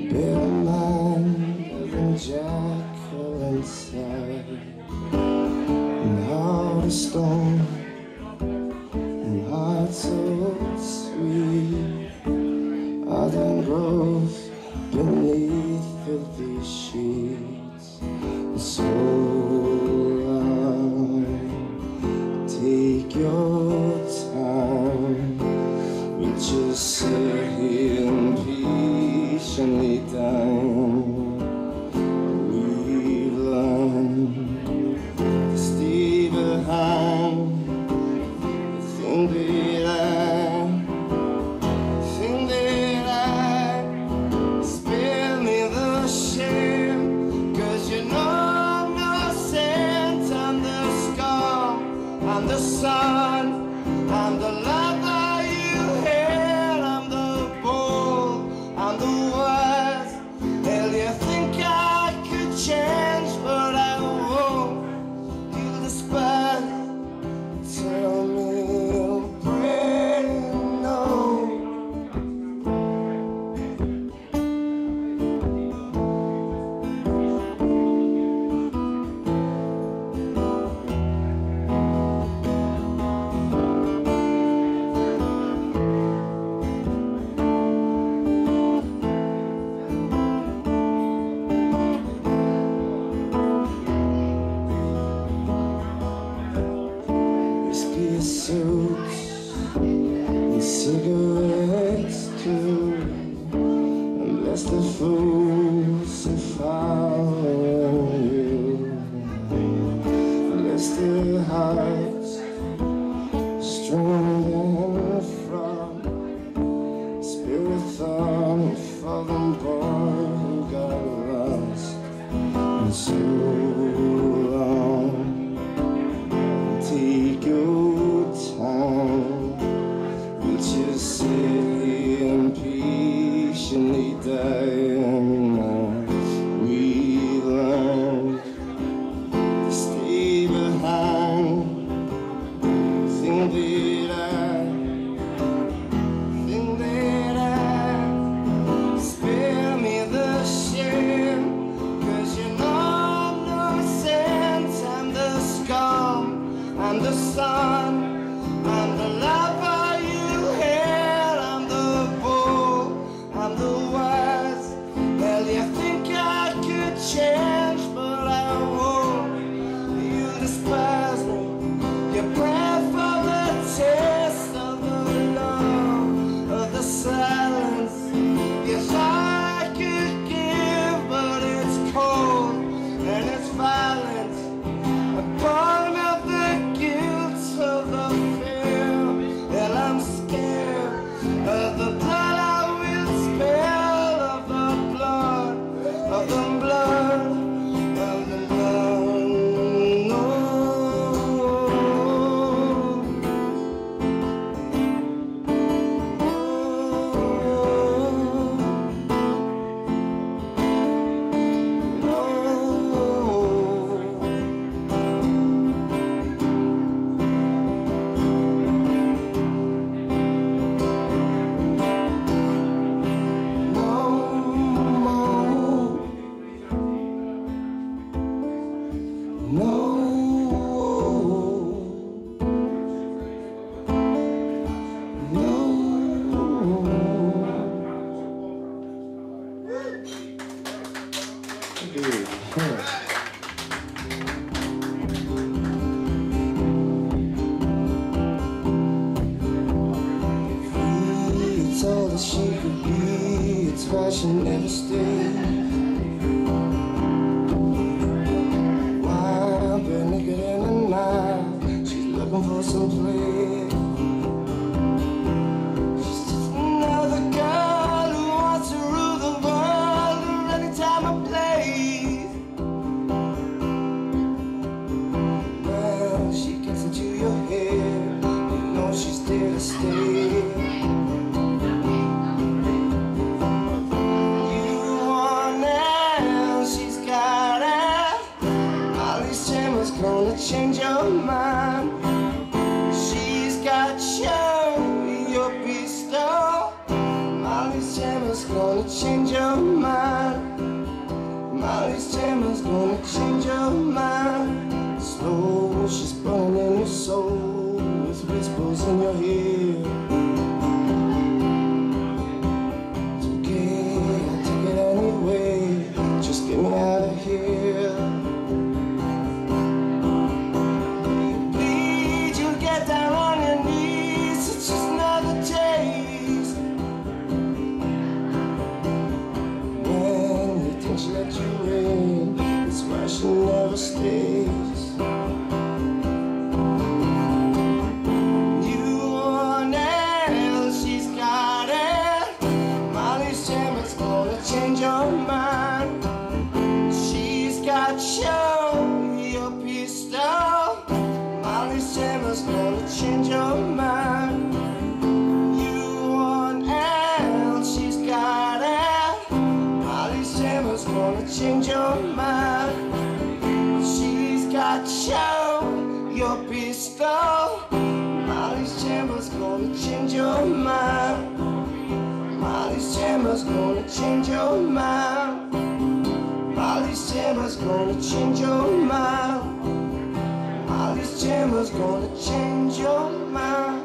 better mind than jackal inside, and heart of stone, and heart so sweet, ardent growth beneath filthy sheets. And so take your time, we'll just sit here and patiently dying. We've learned to stay behind the thing that I spare me the shame, 'cause you know I'm no saint. I'm the scum, I'm the sun, I'm the lover you had, I'm the bold, I'm the wise. Hell, you think I could change, but I won't. You'll despise, tell me you'll pray, no. Whiskey suits and cigarettes too, and bless the fools who follow you. Bless their hearts, strong and from spirit thought for them boy who got lost. And so long, take your time, we'll just sit here and patiently dying. We learned to stay behind, think that I spare me the shame, 'cause you know I'm no saint. I'm the scum, I'm the sun, I'm the lover you had, I'm the bull, I'm the wise. Hell, you think I could change, but I won't. You despise me, you pray for the taste of the love, of the silence. Yes, I could give, but it's cold and it's violent. Upon of the guilt of the fear, and I'm scared of the blood I will spill, of the blood, of the blood, of the blood. No. Told her she could be, it's why she never stayed. Why, but naked in the night, she's looking for some play. She's just another girl who wants to rule the world at any time or place. Well, she gets into your head, you know she's there to stay. Gonna change your mind. She's got you, your pistol. Molly's Gemma's gonna change change your mind. Molly's Jammer's gonna change your mind. Slow, she's burning in your soul with whispers in your ear. It's okay, I'll take it anyway. Just get me out of here. Please, you'll get down on your knees. It's just another taste. When you think she let you in, it's why she never stays. Change your mind. She's got your pistol. Molly's Jammer's gonna change your mind. You want out, she's got it. Molly's Jammer's gonna change your mind. She's got your pistol. Molly's Jammer's gonna change your mind. Molly's Jammer's gonna change your mind. Molly's Jammer's gonna change your mind. Molly's Jammer's gonna change your mind.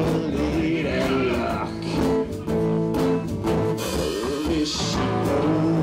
Lead and luck. Holy shit.